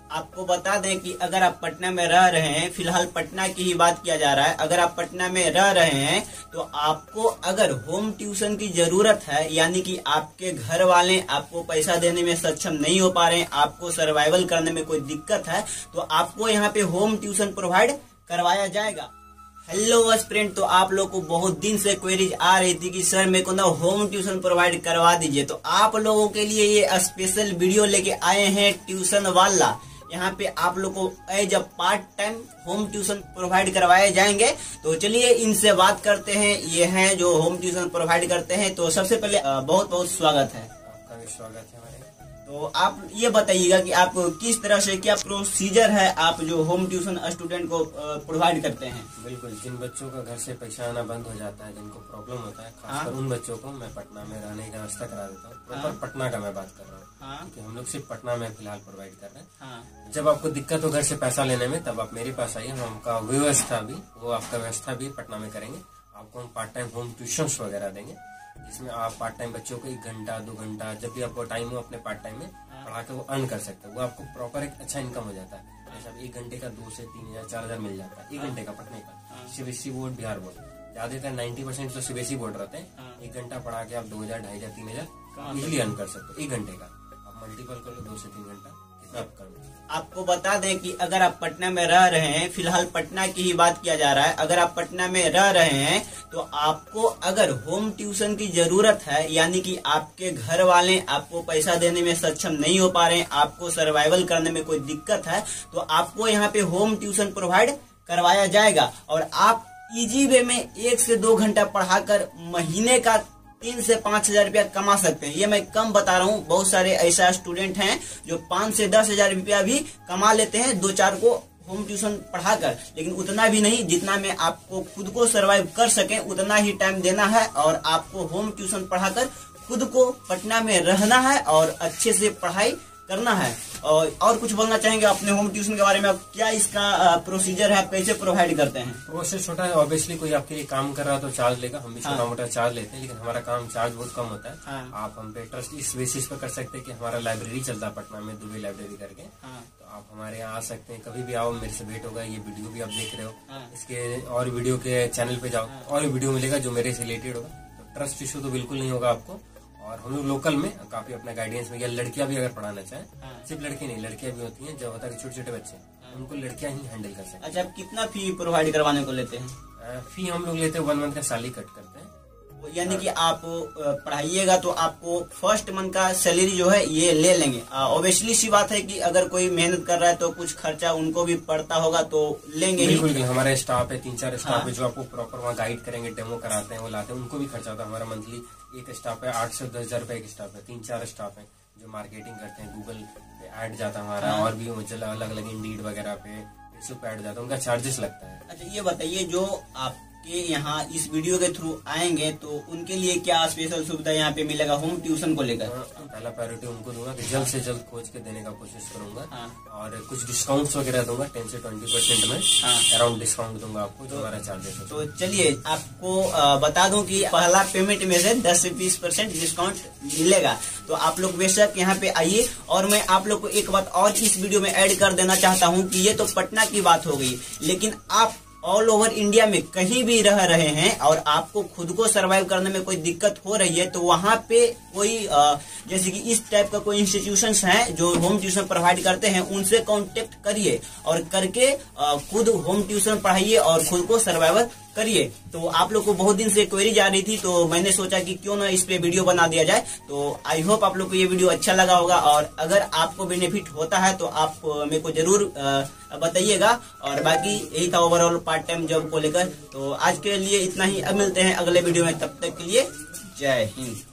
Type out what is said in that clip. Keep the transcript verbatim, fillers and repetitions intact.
आपको बता दें कि अगर आप पटना में रह रहे हैं, फिलहाल पटना की ही बात किया जा रहा है, अगर आप पटना में रह रहे हैं तो आपको अगर होम ट्यूशन की जरूरत है, यानी कि आपके घर वाले आपको पैसा देने में सक्षम नहीं हो पा रहे हैं, आपको सर्वाइवल करने में कोई दिक्कत है, तो आपको यहाँ पे होम ट्यूशन प्रोवाइड करवाया जाएगा। हेलो फ्रेंड, तो आप लोग को बहुत दिन से क्वेरीज आ रही थी कि सर मेरे को ना होम ट्यूशन प्रोवाइड करवा दीजिए, तो आप लोगों के लिए ये स्पेशल वीडियो लेके आए हैं ट्यूशन वाला। यहाँ पे आप लोग को as a part time home tuition provide करवाए जाएंगे। तो चलिए इनसे बात करते हैं, ये हैं जो होम ट्यूशन प्रोवाइड करते हैं। तो सबसे पहले बहुत बहुत स्वागत है। आपका भी स्वागत है हमारे। तो आप ये बताइएगा कि आप किस तरह से, क्या प्रोसीजर है आप जो होम ट्यूशन स्टूडेंट को प्रोवाइड करते हैं? बिल्कुल, जिन बच्चों का घर से पैसा आना बंद हो जाता है, जिनको प्रॉब्लम होता है, खासकर उन बच्चों को मैं पटना में रहने की व्यवस्था करा देता हूँ। प्रॉपर पटना का मैं बात कर रहा हूँ, क्योंकि हम लोग सिर्फ पटना में फिलहाल प्रोवाइड कर रहे हैं। जब आपको दिक्कत हो घर से पैसा लेने में, तब आप मेरे पास आइए, हम आपका व्यवस्था भी वो आपका व्यवस्था भी पटना में करेंगे। आपको हम पार्ट टाइम होम ट्यूशन वगैरह देंगे, जिसमें आप पार्ट टाइम बच्चों को एक घंटा दो घंटा जब भी आपको टाइम हो अपने पार्ट टाइम में पढ़ा के वो अर्न कर सकते हैं। वो आपको प्रॉपर एक अच्छा इनकम हो जाता है। जैसे एक घंटे का दो से तीन हजार चार हजार मिल जाता है, एक घंटे का पढ़ने का। सीबीएसई बोर्ड, बिहार बोर्ड, ज्यादातर नाइन्टी परसेंट तो सीबीएसई बोर्ड रहते हैं। एक घंटा पढ़ा के आप दो हजार ढाई हजार तीन हजार इजिली अर्न कर सकते हो। एक घंटे का आप मल्टीपल कर लो, दो से तीन घंटा आप कर लो। आपको बता दें कि अगर आप पटना में रह रहे हैं, फिलहाल पटना की ही बात किया जा रहा है, अगर आप पटना में रह रहे हैं तो आपको अगर होम ट्यूशन की जरूरत है, यानी कि आपके घर वाले आपको पैसा देने में सक्षम नहीं हो पा रहे हैं, आपको सर्वाइवल करने में कोई दिक्कत है, तो आपको यहाँ पे होम ट्यूशन प्रोवाइड करवाया जाएगा। और आप इजी वे में एक से दो घंटा पढ़ाकर महीने का तीन से पांच हजार रुपया कमा सकते हैं। ये मैं कम बता रहा हूँ, बहुत सारे ऐसा स्टूडेंट हैं जो पांच से दस हजार रुपया भी कमा लेते हैं दो चार को होम ट्यूशन पढ़ाकर। लेकिन उतना भी नहीं, जितना में आपको खुद को सरवाइव कर सके उतना ही टाइम देना है, और आपको होम ट्यूशन पढ़ाकर खुद को पटना में रहना है और अच्छे से पढ़ाई करना है। और, और कुछ बोलना चाहेंगे अपने होम ट्यूशन के बारे में? क्या इसका प्रोसीजर है, आप कैसे प्रोवाइड करते हैं? प्रोसेस छोटा है, ऑब्वियसली कोई आपके लिए काम कर रहा है तो चार्ज लेगा, हम भी छोटा मोटा चार्ज लेते हैं, लेकिन हमारा काम चार्ज बहुत कम होता है। हाँ। आप हम पे ट्रस्ट इस बेसिस पर कर सकते हैं कि हमारा लाइब्रेरी चलता है पटना में, दुबई लाइब्रेरी करके। हाँ। तो आप हमारे यहाँ आ सकते हैं, कभी भी आओ, मेरे से भेंट होगा। ये वीडियो भी आप देख रहे हो। हाँ। इसके और वीडियो के चैनल पे जाओ, और वीडियो मिलेगा जो मेरे से रिलेटेड होगा। तो ट्रस्ट इशू तो बिल्कुल नहीं होगा आपको। और हम लोग लोकल में काफी अपना गाइडेंस में, या लड़कियां भी अगर पढ़ाना चाहें, सिर्फ लड़के नहीं, लड़कियां भी होती हैं, जो होता है छोटे छोटे बच्चे, उनको लड़कियां ही हैंडल कर सकते हैं। अच्छा, आप कितना फी प्रोवाइड करवाने को लेते हैं? फी हम लोग लेते हैं वन मंथ का सैलरी कट करते हैं, यानी कि आप पढ़ाइएगा तो आपको फर्स्ट मंथ का सैलरी जो है ये ले लेंगे। ऑब्वियसली सी बात है कि अगर कोई मेहनत कर रहा है तो कुछ खर्चा उनको भी पड़ता होगा, तो लेंगे। बिल्कुल, हमारे स्टाफ है, तीन चार स्टाफ है जो आपको प्रॉपर वहाँ गाइड करेंगे, डेमो कराते हैं, वो लाते हैं, उनको भी खर्चा होता है। हमारा मंथली एक स्टाफ है, आठ से दस हजार रुपए एक स्टाफ है। तीन चार स्टाफ है जो मार्केटिंग करते हैं, गूगल पे ऐड जाता है हमारा, और भी मतलब अलग अलग इंडीड वगैरह पे फेसबुक पे ऐड जाता है, उनका चार्जेस लगता है। अच्छा, ये बताइए, जो आप के यहाँ इस वीडियो के थ्रू आएंगे तो उनके लिए क्या स्पेशल सुविधा यहाँ पे मिलेगा होम ट्यूशन को लेकर? पहला प्रायोरिटी उनको दूंगा कि जल्द से जल्द खोज के देने का कोशिश करूंगा। हाँ। और कुछ डिस्काउंट्स वगैरह दूंगा, टेन से ट्वेंटी परसेंट में अराउंड डिस्काउंट दूंगा आपको, जो हमारा चार्जेस है। तो चलिए आपको बता दूं कि पहला पेमेंट में से दस से बीस परसेंट डिस्काउंट मिलेगा। तो आप लोग बेशक यहाँ पे आइए। और मैं आप लोग को एक बात और इस वीडियो में ऐड कर देना चाहता हूँ कि ये तो पटना की बात हो गई, लेकिन आप ऑल ओवर इंडिया में कहीं भी रह रहे हैं और आपको खुद को सरवाइव करने में कोई दिक्कत हो रही है, तो वहाँ पे कोई जैसे कि इस टाइप का कोई इंस्टीट्यूशंस हैं जो होम ट्यूशन प्रोवाइड करते हैं, उनसे कांटेक्ट करिए और करके खुद होम ट्यूशन पढ़ाइए और खुद को सर्वाइवल करिए। तो आप लोग को बहुत दिन से क्वेरी जा रही थी, तो मैंने सोचा कि क्यों ना इस पे वीडियो बना दिया जाए। तो आई होप आप लोग को ये वीडियो अच्छा लगा होगा, और अगर आपको बेनिफिट होता है तो आप मेरे को जरूर बताइएगा। और बाकी यही था ओवरऑल पार्ट टाइम जॉब को लेकर। तो आज के लिए इतना ही, अब मिलते हैं अगले वीडियो में, तब तक के लिए जय हिंद।